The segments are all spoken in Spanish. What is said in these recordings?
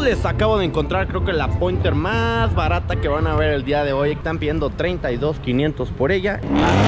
les acabo de encontrar, creo que la Pointer más barata que van a ver el día de hoy. Están pidiendo 32,500 por ella.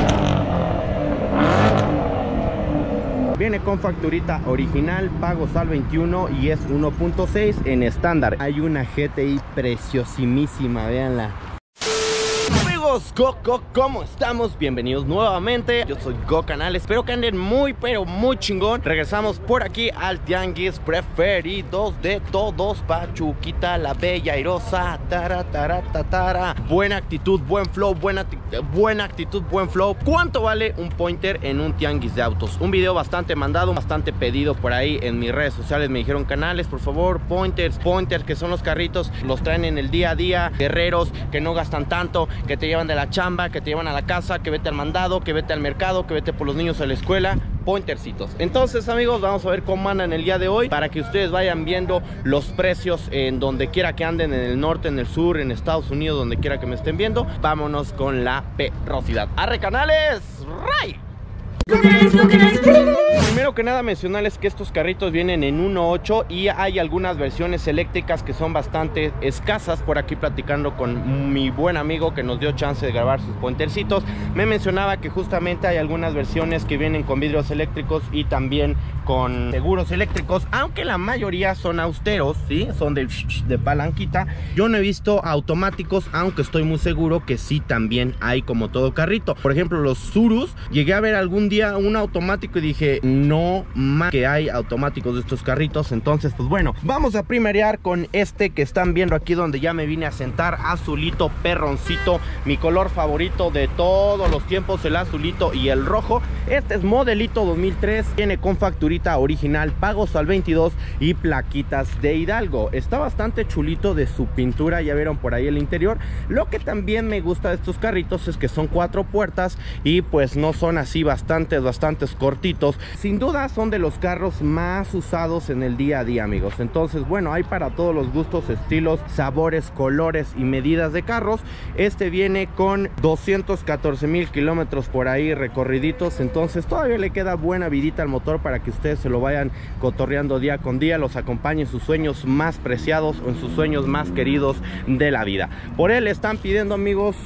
Viene con facturita original, pagos al 21 y es 1.6 en estándar. Hay una GTI preciosísima, véanla. Amigos, ¿cómo estamos? Bienvenidos nuevamente. Yo soy GoCanal, espero que anden muy pero muy chingón. Regresamos por aquí al tianguis preferidos de todos, Pachuquita la Bella Airosa. Buena actitud, buen flow, buena actitud, buen flow. ¿Cuánto vale un Pointer en un tianguis de autos? Un video bastante mandado, bastante pedido por ahí en mis redes sociales. Me dijeron: canales, por favor, Pointers, que son los carritos, los traen en el día a día, guerreros que no gastan tanto, que te llevan de la chamba, que te llevan a la casa, que vete al mandado, que vete al mercado, que vete por los niños a la escuela. Pointercitos. Entonces, amigos, vamos a ver cómo andan el día de hoy, para que ustedes vayan viendo los precios en donde quiera que anden, en el norte, en el sur, en Estados Unidos, donde quiera que me estén viendo. Vámonos con la perrosidad. ¡Arre, canales! ¡Ray! Primero que nada mencionarles que estos carritos vienen en 1.8 y hay algunas versiones eléctricas que son bastante escasas. Por aquí platicando con mi buen amigo que nos dio chance de grabar sus pointercitos, me mencionaba que justamente hay algunas versiones que vienen con vidrios eléctricos y también con seguros eléctricos, aunque la mayoría son austeros, ¿sí? Son de palanquita. Yo no he visto automáticos, aunque estoy muy seguro que sí también hay, como todo carrito. Por ejemplo, los Surus, llegué a ver algún día un automático y dije: no más que hay automáticos de estos carritos. Entonces, pues bueno, vamos a primerear con este que están viendo aquí, donde ya me vine a sentar. Azulito, perroncito, mi color favorito de todos los tiempos, el azulito y el rojo. Este es modelito 2003, viene con facturita original, pagos al 22 y plaquitas de Hidalgo. Está bastante chulito de su pintura, ya vieron por ahí el interior. Lo que también me gusta de estos carritos es que son 4 puertas y pues no son así bastantes cortitos. Sin duda son de los carros más usados en el día a día, amigos. Entonces, bueno, hay para todos los gustos, estilos, sabores, colores y medidas de carros. Este viene con 214,000 kilómetros por ahí recorriditos. Entonces todavía le queda buena vidita al motor para que ustedes se lo vayan cotorreando día con día, los acompañe en sus sueños más preciados o en sus sueños más queridos de la vida. Por él están pidiendo, amigos,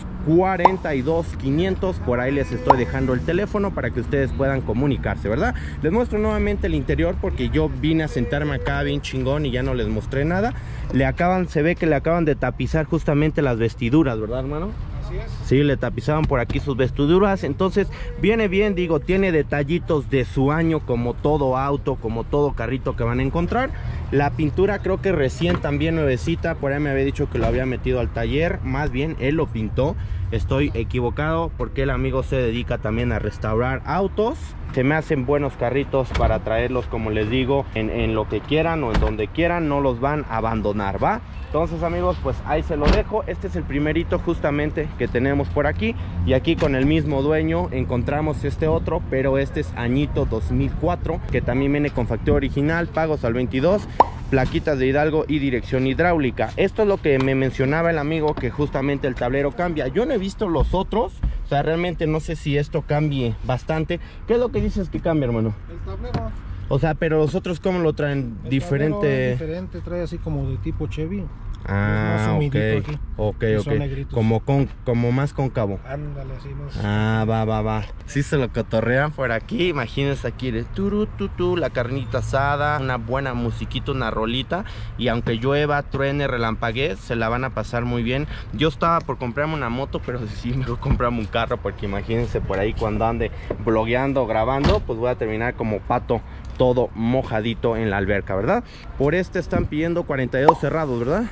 42,500. Por ahí les estoy dejando el teléfono para que ustedes puedan comunicarse, ¿verdad? Les muestro nuevamente el interior porque yo vine a sentarme acá bien chingón y ya no les mostré nada. Se ve que le acaban de tapizar justamente las vestiduras, ¿verdad, hermano? Sí, le tapizaban por aquí sus vestiduras. Entonces viene bien, digo, tiene detallitos de su año, como todo auto, como todo carrito que van a encontrar. La pintura creo que recién también nuevecita. Por ahí me había dicho que lo había metido al taller, más bien él lo pintó. Estoy equivocado porque el amigo se dedica también a restaurar autos. Se me hacen buenos carritos para traerlos, como les digo, en lo que quieran o en donde quieran. No los van a abandonar, ¿va? Entonces, amigos, pues ahí se lo dejo. Este es el primerito justamente que tenemos por aquí. Y aquí con el mismo dueño encontramos este otro, pero este es añito 2004, que también viene con factura original, pagos al 22, plaquitas de Hidalgo y dirección hidráulica. Esto es lo que me mencionaba el amigo, que justamente el tablero cambia. Yo no he visto los otros, o sea, realmente no sé si esto cambie bastante. ¿Qué es lo que dices que cambia, hermano? El tablero. O sea, pero los otros, ¿cómo lo traen? Diferente. Diferente, trae así como de tipo Chevy. Ah, ok, como más cóncavo. Ándale, así más. Ah, va. Sí se lo cotorrean por aquí. Imagínense aquí de la carnita asada, una buena musiquita, una rolita. Y aunque llueva, truene, relampaguee, se la van a pasar muy bien. Yo estaba por comprarme una moto, pero sí, mejor comprarme un carro, porque imagínense por ahí cuando ande blogueando, grabando, pues voy a terminar como pato, todo mojadito en la alberca, ¿verdad? Por este están pidiendo 42 cerrados, ¿verdad?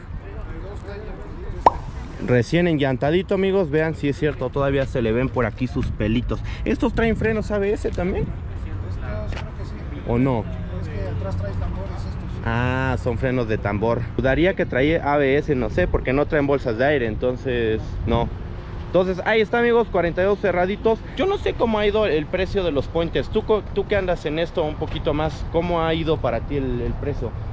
Recién enllantadito, amigos. Vean si es cierto, todavía se le ven por aquí sus pelitos. ¿Estos traen frenos ABS también? ¿O no? Es que atrás trae tambores estos. Ah, son frenos de tambor. Dudaría que trae ABS, no sé, porque no traen bolsas de aire, entonces no. Entonces ahí está, amigos, 42 cerraditos. Yo no sé cómo ha ido el precio de los Pointers. Tú que andas en esto un poquito más, ¿cómo ha ido para ti el precio?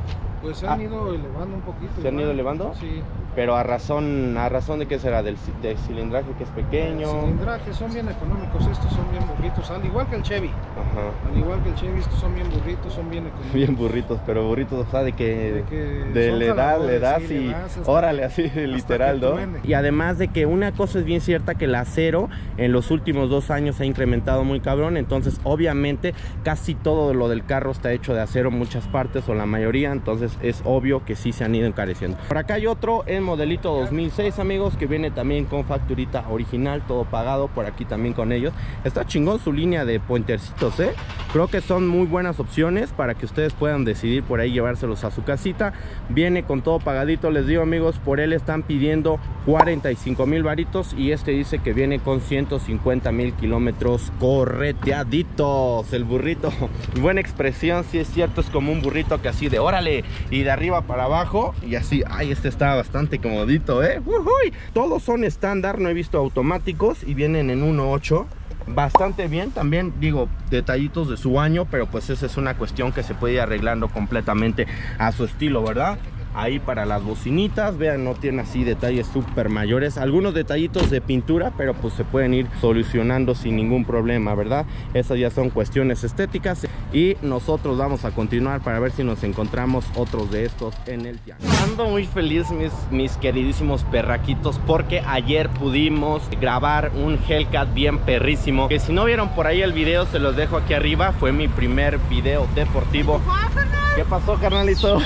Pues se han ido elevando un poquito. ¿Se han ido elevando? Sí. Pero a razón de qué será, del cilindraje que es pequeño. El cilindraje son bien económicos, estos son bien burritos, al igual que el Chevy. Ajá. Al igual que el Chevy, estos son bien burritos, son bien económicos. Bien burritos, pero burritos, o sea, de le das sí, y hasta, órale, así literal, ¿no? Y además de que una cosa es bien cierta, que el acero en los últimos 2 años se ha incrementado muy cabrón, entonces obviamente casi todo lo del carro está hecho de acero, muchas partes o la mayoría, entonces es obvio que sí se han ido encareciendo. Por acá hay otro en modelito 2006, amigos, que viene también con facturita original, todo pagado, por aquí también con ellos. Está chingón su línea de pointercitos, creo que son muy buenas opciones para que ustedes puedan decidir por ahí llevárselos a su casita. Viene con todo pagadito, les digo, amigos, por él están pidiendo 45,000 varitos y este dice que viene con 150,000 kilómetros correteaditos. El burrito, buena expresión, si es cierto, es como un burrito que así de órale y de arriba para abajo y así. Ay, este está bastante comodito, Uy. Todos son estándar, no he visto automáticos y vienen en 1.8. Bastante bien, también digo detallitos de su año, pero pues esa es una cuestión que se puede ir arreglando completamente a su estilo, ¿verdad? Ahí para las bocinitas, vean, no tiene así detalles súper mayores, algunos detallitos de pintura, pero pues se pueden ir solucionando sin ningún problema, ¿verdad? Esas ya son cuestiones estéticas y nosotros vamos a continuar para ver si nos encontramos otros de estos en el tianguis. Ando muy feliz, mis queridísimos perraquitos, porque ayer pudimos grabar un Hellcat bien perrísimo, que si no vieron por ahí el video se los dejo aquí arriba, fue mi primer video deportivo. ¿Qué pasó, carnalito?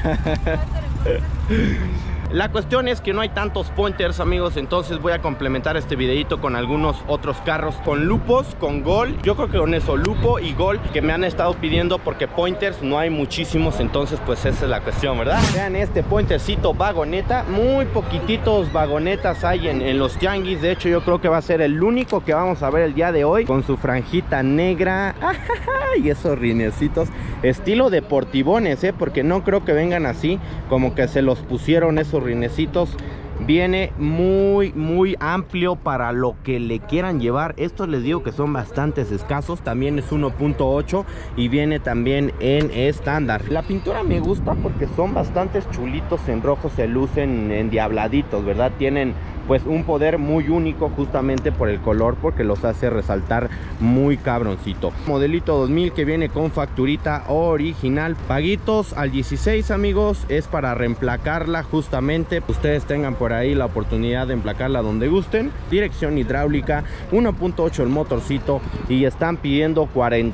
La cuestión es que no hay tantos pointers, amigos, entonces voy a complementar este videito con algunos otros carros, con lupos, con gol. Yo creo que con eso, lupo y gol, que me han estado pidiendo, porque pointers no hay muchísimos, entonces pues esa es la cuestión, ¿verdad? Vean este pointercito vagoneta, muy poquititos vagonetas hay en los tianguis. De hecho yo creo que va a ser el único que vamos a ver el día de hoy, con su franjita negra y esos rinecitos estilo deportivones, porque no creo que vengan así como que se los pusieron esos rinecitos. Viene muy amplio para lo que le quieran llevar. Estos les digo que son bastantes escasos. También es 1.8 y viene también en estándar. La pintura me gusta porque son bastantes chulitos en rojo, se lucen endiabladitos, ¿verdad? Tienen pues un poder muy único justamente por el color, porque los hace resaltar muy cabroncito. Modelito 2000 que viene con facturita original, paguitos al 16, amigos, es para reemplacarla justamente. Ustedes tengan por ahí la oportunidad de emplacarla donde gusten. Dirección hidráulica, 1.8 el motorcito y están pidiendo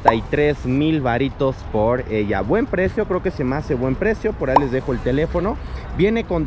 43,000 varitos por ella. Buen precio, creo que se me hace buen precio. Por ahí les dejo el teléfono. Viene con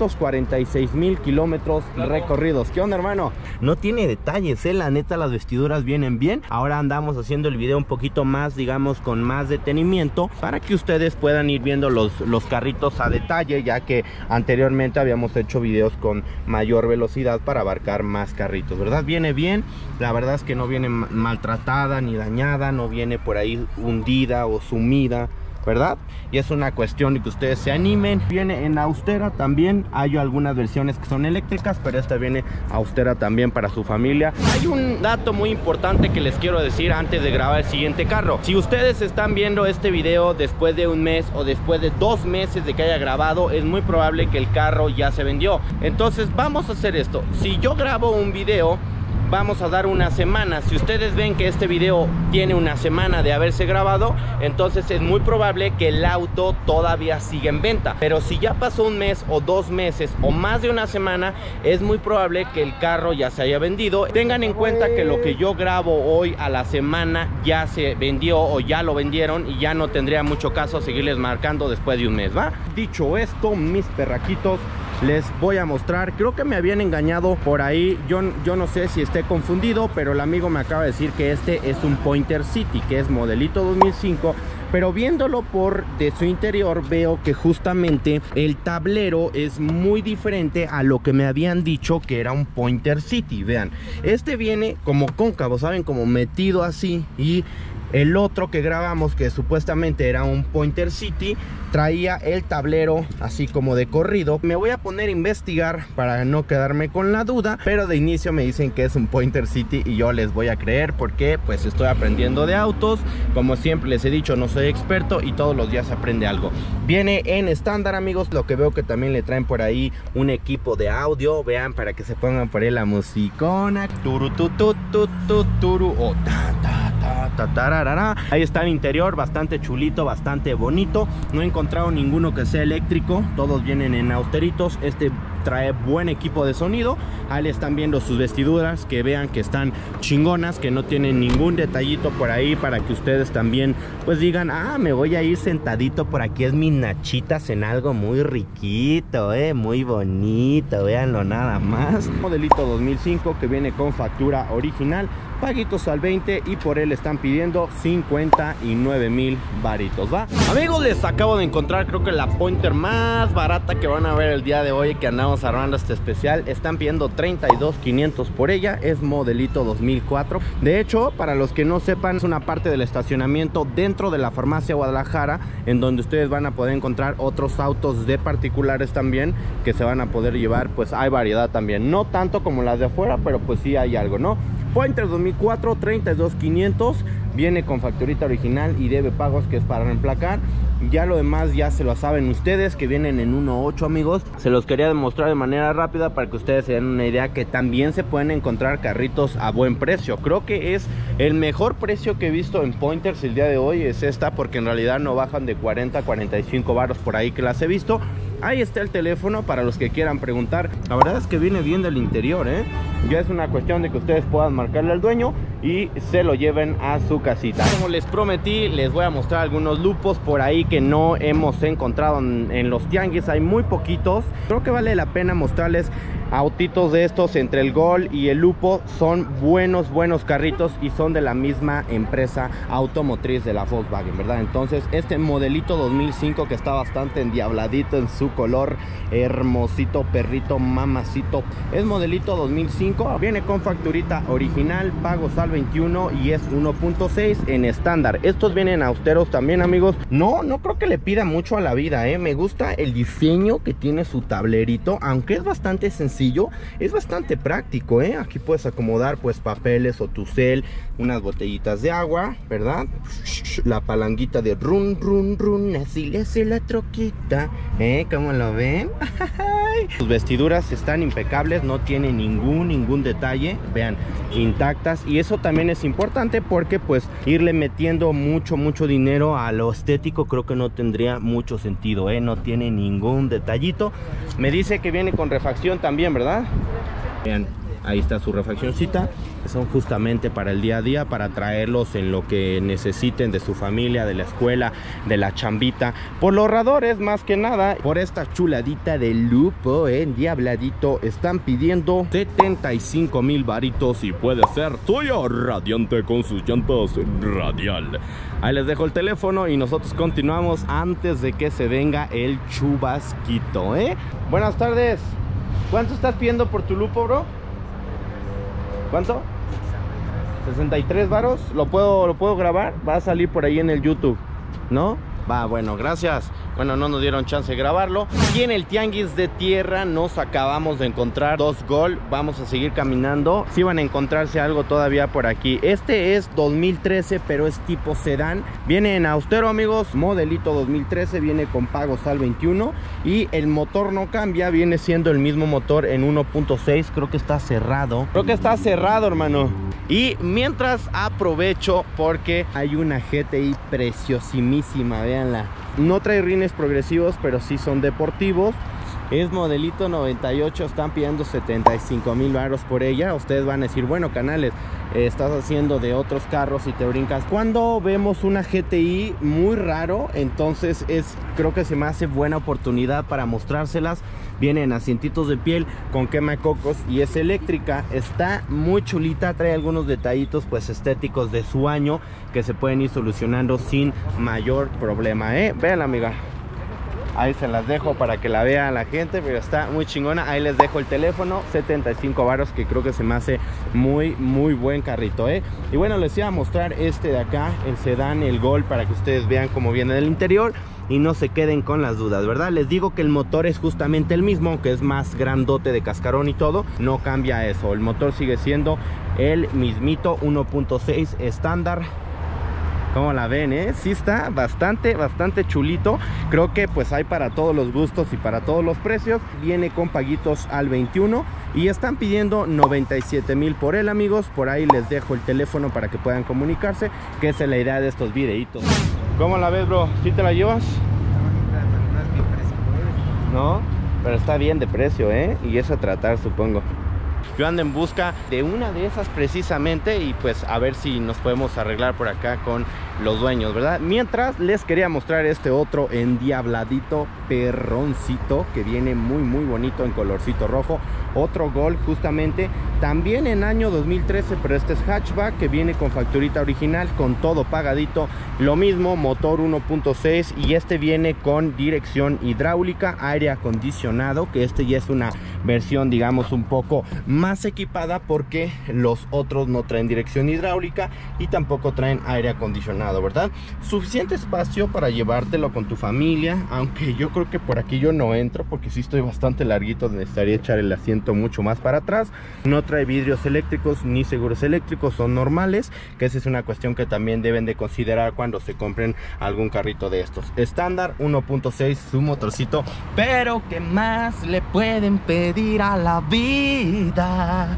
246,000 kilómetros recorridos. ¿Qué onda, hermano? No tiene detalles, la neta, las vestiduras vienen bien. Ahora andamos haciendo el video un poquito más, digamos, con más detenimiento, para que ustedes puedan ir viendo los carritos a detalle, ya que anteriormente habíamos hecho videos con mayor velocidad para abarcar más carritos, ¿verdad? Viene bien, la verdad es que no viene maltratada ni dañada, no viene por ahí hundida o sumida, ¿verdad? Y es una cuestión de que ustedes se animen. Viene en austera también, hay algunas versiones que son eléctricas, pero esta viene austera también para su familia. Hay un dato muy importante que les quiero decir antes de grabar el siguiente carro. Si ustedes están viendo este video después de un mes o después de 2 meses de que haya grabado, es muy probable que el carro ya se vendió. Entonces vamos a hacer esto: si yo grabo un video, vamos a dar una semana. Si ustedes ven que este video tiene una semana de haberse grabado, entonces es muy probable que el auto todavía siga en venta. Pero si ya pasó un mes o 2 meses o más de una semana, es muy probable que el carro ya se haya vendido. Tengan en cuenta que lo que yo grabo hoy a la semana ya se vendió o ya lo vendieron, y ya no tendría mucho caso seguirles marcando después de un mes, ¿va? Dicho esto, mis perraquitos, les voy a mostrar. Creo que me habían engañado por ahí. Yo no sé si esté confundido, pero el amigo me acaba de decir que este es un Pointer City, que es modelito 2005. Pero viéndolo por de su interior, veo que justamente el tablero es muy diferente a lo que me habían dicho que era un Pointer City. Vean, este viene como cóncavo, ¿saben? Como metido así, y El otro que grabamos, que supuestamente era un Pointer City, traía el tablero así como de corrido. Me voy a poner a investigar para no quedarme con la duda, pero de inicio me dicen que es un Pointer City y yo les voy a creer porque pues estoy aprendiendo de autos. Como siempre les he dicho, no soy experto y todos los días se aprende algo. Viene en estándar, amigos. Lo que veo que también le traen por ahí un equipo de audio, vean, para que se pongan por ahí la musicona. Turu tu tu tu tu turu o ta ta ta ta tararara. Ahí está el interior, bastante chulito, bastante bonito. No he encontrado ninguno que sea eléctrico, todos vienen en austeritos. Este trae buen equipo de sonido. Ahí le están viendo sus vestiduras, que vean que están chingonas, que no tienen ningún detallito por ahí, para que ustedes también pues digan, ah, me voy a ir sentadito por aquí, es mis nachitas en algo muy riquito, muy bonito, véanlo nada más. Modelito 2005 que viene con factura original, paguitos al 20 y por él están pidiendo 59,000 varitos, ¿va? Amigos, les acabo de encontrar, creo que la Pointer más barata que van a ver el día de hoy, que andamos armando este especial. Están pidiendo 32,500 por ella. Es modelito 2004. De hecho, para los que no sepan, es una parte del estacionamiento dentro de la farmacia Guadalajara, en donde ustedes van a poder encontrar otros autos de particulares también, que se van a poder llevar. Pues hay variedad también, no tanto como las de afuera, pero pues sí hay algo, ¿no? Pointer 2004, 32,500. Viene con facturita original y debe pagos, que es para reemplacar. Ya lo demás ya se lo saben ustedes, que vienen en 1.8, amigos. Se los quería demostrar de manera rápida para que ustedes se den una idea que también se pueden encontrar carritos a buen precio. Creo que es el mejor precio que he visto en Pointers el día de hoy, es esta, porque en realidad no bajan de 40 a 45 varos por ahí que las he visto. Ahí está el teléfono para los que quieran preguntar. La verdad es que viene bien del interior, ya es una cuestión de que ustedes puedan marcarle al dueño y se lo lleven a su casita. Como les prometí, les voy a mostrar algunos lupos por ahí que no hemos encontrado en los tianguis. Hay muy poquitos. Creo que vale la pena mostrarles autitos de estos. Entre el Gol y el Lupo son buenos carritos y son de la misma empresa automotriz de la Volkswagen, ¿verdad? Entonces este modelito 2005, que está bastante endiabladito en su color, hermosito, perrito, mamacito, es modelito 2005. Viene con facturita original, pagos al 21 y es 1.6 en estándar. Estos vienen austeros también, amigos. No creo que le pida mucho a la vida, me gusta el diseño que tiene su tablerito, aunque es bastante sencillo, es bastante práctico, aquí puedes acomodar pues papeles o tu cel, unas botellitas de agua, ¿verdad? La palanquita de run, run, run, así le hace la troquita, ¿cómo lo ven? Sus vestiduras están impecables, no tiene ningún detalle, vean, intactas. Y eso también es importante, porque pues irle metiendo mucho dinero a lo estético creo que no tendría mucho sentido, no tiene ningún detallito. Me dice que viene con refacción también, ¿verdad? Vean, ahí está su refaccioncita. Son justamente para el día a día, para traerlos en lo que necesiten de su familia, de la escuela, de la chambita. Por los ahorradores, más que nada. Por esta chuladita de Lupo, endiabladito, están pidiendo 75,000 varitos y puede ser tuya, radiante, con sus llantas radial. Ahí les dejo el teléfono y nosotros continuamos antes de que se venga el chubasquito, Buenas tardes. ¿Cuánto estás pidiendo por tu Lupo, bro? ¿Cuánto? 63 varos. ¿Lo puedo grabar? Va a salir por ahí en el YouTube, ¿no? Va, bueno, gracias. Bueno, no nos dieron chance de grabarlo. Aquí en el tianguis de tierra nos acabamos de encontrar dos Gol. Vamos a seguir caminando. Sí van a encontrarse algo todavía por aquí. Este es 2013, pero es tipo sedán. Viene en austero, amigos. Modelito 2013. Viene con pagos al 21. Y el motor no cambia. Viene siendo el mismo motor en 1.6. Creo que está cerrado. Creo que está cerrado, hermano. Y mientras aprovecho porque hay una GTI preciosísima. Véanla. No trae rines progresivos, pero sí son deportivos. Es modelito 98, están pidiendo 75,000 varos por ella. Ustedes van a decir, bueno, Canales, estás haciendo de otros carros y te brincas. Cuando vemos una GTI, muy raro, entonces creo que se me hace buena oportunidad para mostrárselas. Vienen asientitos de piel con quemacocos y es eléctrica. Está muy chulita, trae algunos detallitos pues estéticos de su año que se pueden ir solucionando sin mayor problema, Vean, amiga. Ahí se las dejo para que la vea la gente, pero está muy chingona. Ahí les dejo el teléfono, 75 varos, que creo que se me hace muy buen carrito, ¿eh? Y bueno, les iba a mostrar este de acá, el sedán, el Gol, para que ustedes vean cómo viene del interior y no se queden con las dudas, ¿verdad? Les digo que el motor es justamente el mismo, que es más grandote de cascarón y todo, no cambia eso. El motor sigue siendo el mismito 1.6 estándar. ¿Cómo la ven, Sí está bastante chulito. Creo que pues hay para todos los gustos y para todos los precios. Viene con paguitos al 21 y están pidiendo 97,000 por él, amigos. Por ahí les dejo el teléfono para que puedan comunicarse, que esa es la idea de estos videitos. ¿Cómo la ves, bro? ¿Sí te la llevas? No, pero está bien de precio, y eso a tratar, supongo. Yo ando en busca de una de esas precisamente, y pues a ver si nos podemos arreglar por acá con los dueños, ¿verdad? Mientras les quería mostrar este otro endiabladito perroncito que viene muy bonito en colorcito rojo. Otro Gol justamente, también en año 2013, pero este es hatchback, que viene con facturita original, con todo pagadito. Lo mismo, motor 1.6, y este viene con dirección hidráulica, aire acondicionado, que este ya es una versión, digamos, un poco más equipada, porque los otros no traen dirección hidráulica y tampoco traen aire acondicionado, ¿verdad? Suficiente espacio para llevártelo con tu familia, aunque yo creo que por aquí yo no entro, porque sí estoy bastante larguito, necesitaría echar el asiento mucho más para atrás. No trae vidrios eléctricos ni seguros eléctricos, son normales, que esa es una cuestión que también deben de considerar cuando se compren algún carrito de estos. Estándar 1.6, su motorcito, pero ¿qué más le pueden pedir a la vida?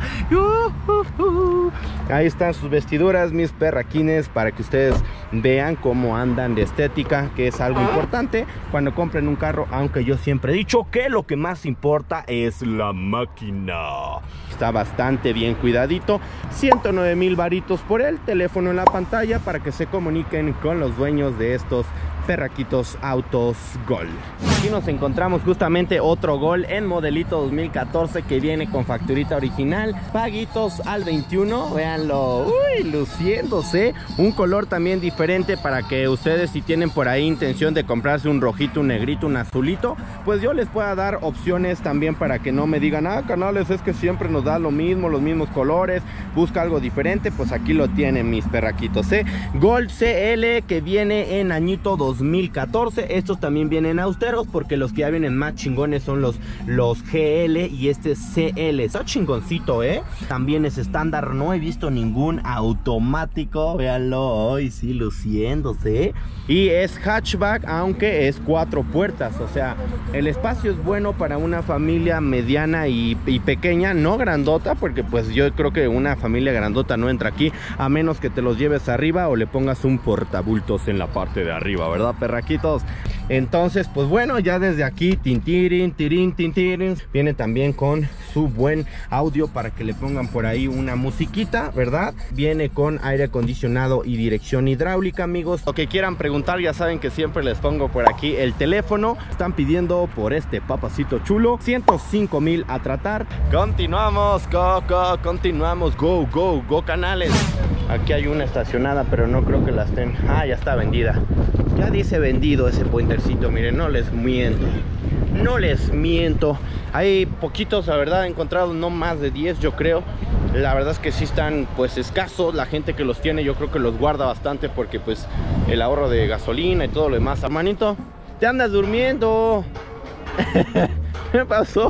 Ahí están sus vestiduras, mis perraquines, para que ustedes vean cómo andan de estética, que es algo importante cuando compren un carro, aunque yo siempre he dicho que lo que más importa es la máquina. Está bastante bien cuidadito. 109,000 varitos por él. Teléfono en la pantalla para que se comuniquen con los dueños de estos perraquitos autos Gol. Aquí nos encontramos justamente otro Gol en modelito 2014 que viene con facturita original, paguitos al 21, véanlo, luciéndose, un color también diferente para que ustedes, si tienen por ahí intención de comprarse un rojito, un negrito, un azulito, pues yo les pueda dar opciones también para que no me digan, canales, es que siempre nos da lo mismo, los mismos colores, busca algo diferente. Pues aquí lo tienen, mis perraquitos, Gol CL, que viene en añito 2014. Estos también vienen austeros, porque los que ya vienen más chingones son los GL, y este es CL. Está chingoncito, También es estándar, no he visto ningún automático, véanlo, hoy sí luciéndose. Y es hatchback, aunque es 4 puertas, o sea, el espacio es bueno para una familia mediana y pequeña, no grandota, porque pues yo creo que una familia grandota no entra aquí, a menos que te los lleves arriba o le pongas un portabultos en la parte de arriba, ¿verdad, perraquitos? Entonces, pues bueno, ya desde aquí, tintirin, viene también con su buen audio para que le pongan por ahí una musiquita, ¿verdad? Viene con aire acondicionado y dirección hidráulica, amigos. Lo que quieran preguntar, ya saben que siempre les pongo por aquí el teléfono. Están pidiendo por este papacito chulo 105,000 a tratar. Continuamos, continuamos, go canales. Aquí hay una estacionada, pero no creo que la estén. Ya está vendida. Ya dice vendido ese pointercito, miren, no les miento. Hay poquitos, la verdad, he encontrado no más de 10, yo creo. La verdad es que sí están pues escasos. La gente que los tiene, yo creo que los guarda bastante, porque pues el ahorro de gasolina y todo lo demás. Hermanito, te andas durmiendo. ¿Qué pasó?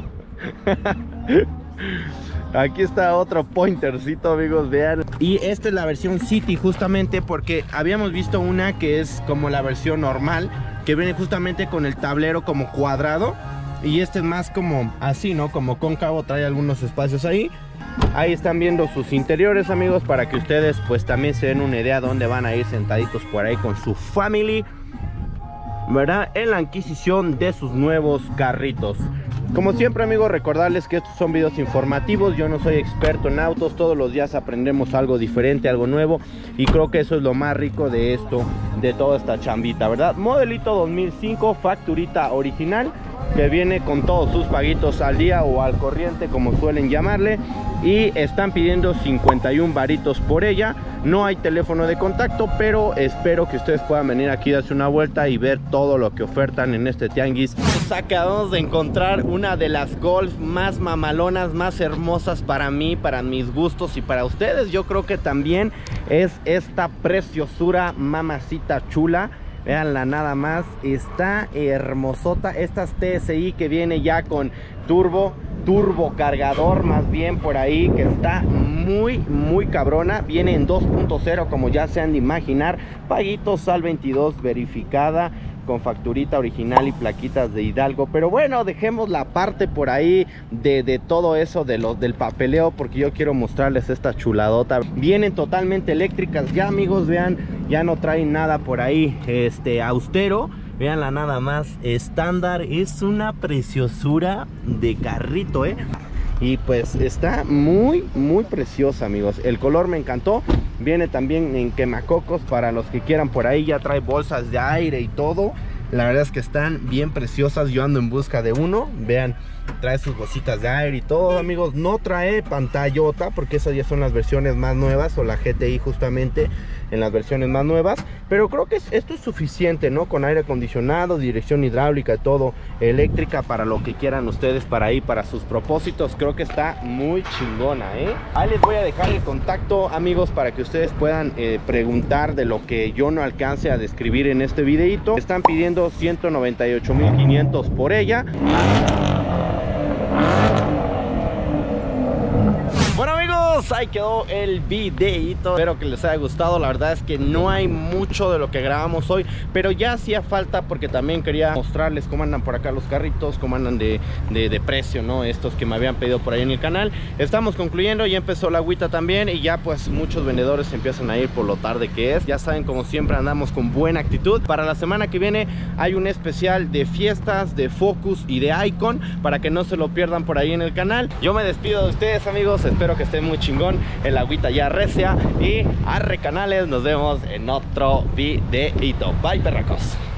Aquí está otro pointercito, amigos, vean. Y esta es la versión City, justamente porque habíamos visto una que es como la versión normal, que viene justamente con el tablero como cuadrado. Y este es más como así, ¿no? Como cóncavo, trae algunos espacios ahí. Ahí están viendo sus interiores, amigos, para que ustedes pues también se den una idea dónde van a ir sentaditos por ahí con su family, ¿verdad? En la adquisición de sus nuevos carritos. Como siempre, amigos, recordarles que estos son videos informativos. Yo no soy experto en autos, todos los días aprendemos algo diferente, algo nuevo, y creo que eso es lo más rico de esto, de toda esta chambita, ¿verdad? Modelito 2005, facturita original, que viene con todos sus paguitos al día o al corriente, como suelen llamarle, y están pidiendo 51 varitos por ella. No hay teléfono de contacto, pero espero que ustedes puedan venir aquí, darse una vuelta y ver todo lo que ofertan en este tianguis. Nos acabamos de encontrar una de las Golf más mamalonas, más hermosas para mí, para mis gustos y para ustedes. Yo creo que también es esta preciosura, mamacita chula. Veanla nada más, está hermosota. Estas TSI que viene ya con turbo cargador, más bien por ahí, que está muy cabrona. Viene en 2.0, como ya se han de imaginar. Paguitos al 22 verificada, con facturita original y plaquitas de Hidalgo. Pero bueno, dejemos la parte por ahí de todo eso del papeleo, porque yo quiero mostrarles esta chuladota. Vienen totalmente eléctricas ya, amigos. Vean, ya no traen nada por ahí austero. Veanla nada más, estándar. Es una preciosura de carrito, y pues está muy preciosa, amigos. El color me encantó. Viene también en quemacocos para los que quieran por ahí. Ya trae bolsas de aire y todo. La verdad es que están bien preciosas. Yo ando en busca de uno. Vean, trae sus bolsitas de aire y todo, amigos. No trae pantallota, porque esas ya son las versiones más nuevas, o la GTI justamente en las versiones más nuevas. Pero creo que esto es suficiente, ¿no? Con aire acondicionado, dirección hidráulica y todo, eléctrica, para lo que quieran ustedes para ahí, para sus propósitos. Creo que está muy chingona, Ahí les voy a dejar el contacto, amigos, para que ustedes puedan preguntar de lo que yo no alcance a describir en este videito. Están pidiendo 198,500 por ella. Bueno, amigos, ahí quedó el videito. Espero que les haya gustado. La verdad es que no hay mucho de lo que grabamos hoy, pero ya hacía falta, porque también quería mostrarles cómo andan por acá los carritos, cómo andan de precio, ¿no? Estos que me habían pedido por ahí en el canal. Estamos concluyendo, ya empezó la agüita también, y ya pues muchos vendedores empiezan a ir por lo tarde que es. Ya saben, como siempre, andamos con buena actitud. Para la semana que viene hay un especial de fiestas, de Focus y de Icon, para que no se lo pierdan por ahí en el canal. Yo me despido de ustedes, amigos. Espero que estén muy chingón. El agüita ya recia. Y arre, canales. Nos vemos en otro videito. Bye, perracos.